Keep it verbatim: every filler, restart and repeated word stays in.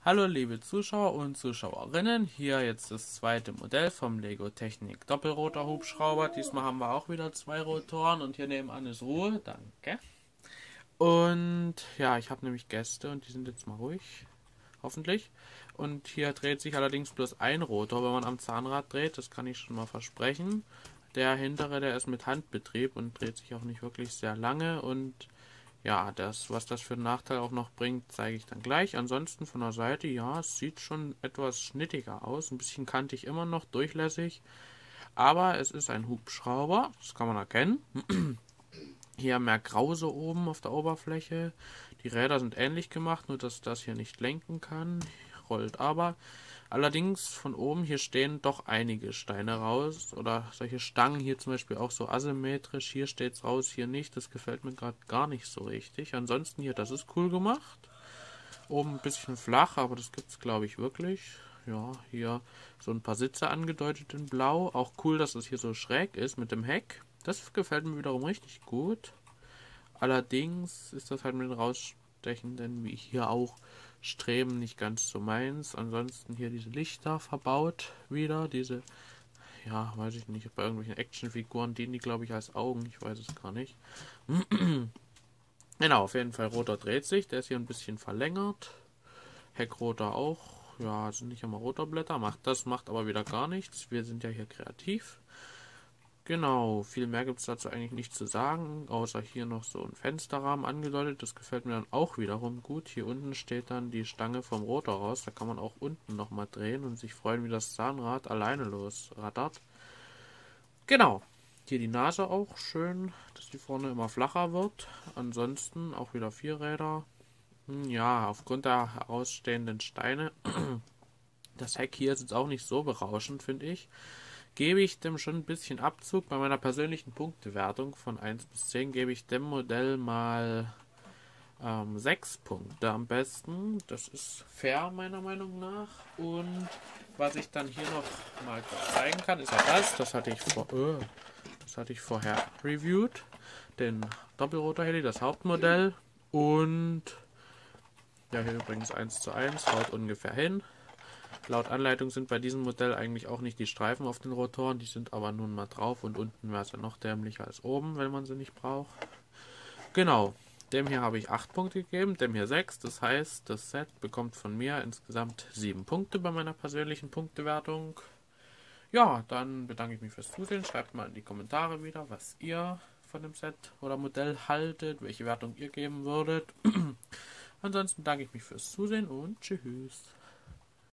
Hallo liebe Zuschauer und Zuschauerinnen, hier jetzt das zweite Modell vom Lego Technik Doppelrotor Hubschrauber. Diesmal haben wir auch wieder zwei Rotoren und hier nebenan ist Ruhe, danke. Und ja, ich habe nämlich Gäste und die sind jetzt mal ruhig, hoffentlich. Und hier dreht sich allerdings bloß ein Rotor, wenn man am Zahnrad dreht, das kann ich schon mal versprechen. Der hintere, der ist mit Handbetrieb und dreht sich auch nicht wirklich sehr lange und ja, das, was das für einen Nachteil auch noch bringt, zeige ich dann gleich. Ansonsten von der Seite, ja, es sieht schon etwas schnittiger aus. Ein bisschen kantig immer noch, durchlässig. Aber es ist ein Hubschrauber, das kann man erkennen. Hier mehr Grause oben auf der Oberfläche. Die Räder sind ähnlich gemacht, nur dass das hier nicht lenken kann. Rollt aber. Allerdings von oben hier stehen doch einige Steine raus. Oder solche Stangen hier zum Beispiel auch so asymmetrisch. Hier steht es raus, hier nicht. Das gefällt mir gerade gar nicht so richtig. Ansonsten hier, das ist cool gemacht. Oben ein bisschen flach, aber das gibt es glaube ich wirklich. Ja, hier so ein paar Sitze angedeutet in Blau. Auch cool, dass es hier so schräg ist mit dem Heck. Das gefällt mir wiederum richtig gut. Allerdings ist das halt mit den rausstechenden, wie hier auch, Streben nicht ganz so meins. Ansonsten hier diese Lichter verbaut wieder. Diese, ja, weiß ich nicht, bei irgendwelchen Actionfiguren dienen die, glaube ich, als Augen. Ich weiß es gar nicht. Genau, auf jeden Fall, Rotor dreht sich. Der ist hier ein bisschen verlängert. Heckrotor auch. Ja, sind nicht immer Rotorblätter. Macht das, macht aber wieder gar nichts. Wir sind ja hier kreativ. Genau, viel mehr gibt es dazu eigentlich nicht zu sagen, außer hier noch so ein Fensterrahmen angedeutet. Das gefällt mir dann auch wiederum gut. Hier unten steht dann die Stange vom Rotor raus. Da kann man auch unten nochmal drehen und sich freuen, wie das Zahnrad alleine losrattert. Genau, hier die Nase auch schön, dass die vorne immer flacher wird. Ansonsten auch wieder vier Räder. Ja, aufgrund der herausstehenden Steine. Das Heck hier ist jetzt auch nicht so berauschend, finde ich. Gebe ich dem schon ein bisschen Abzug. Bei meiner persönlichen Punktewertung von eins bis zehn gebe ich dem Modell mal ähm, sechs Punkte am besten. Das ist fair meiner Meinung nach. Und was ich dann hier noch mal zeigen kann, ist ja das. Das hatte ich, vor, äh, das hatte ich vorher reviewed. Den Doppelrotor Heli, das Hauptmodell. Und ja, hier übrigens eins zu eins, haut ungefähr hin. Laut Anleitung sind bei diesem Modell eigentlich auch nicht die Streifen auf den Rotoren, die sind aber nun mal drauf und unten wäre es ja noch dämlicher als oben, wenn man sie nicht braucht. Genau, dem hier habe ich acht Punkte gegeben, dem hier sechs, das heißt, das Set bekommt von mir insgesamt sieben Punkte bei meiner persönlichen Punktewertung. Ja, dann bedanke ich mich fürs Zusehen, schreibt mal in die Kommentare wieder, was ihr von dem Set oder Modell haltet, welche Wertung ihr geben würdet. Ansonsten danke ich mich fürs Zusehen und tschüss.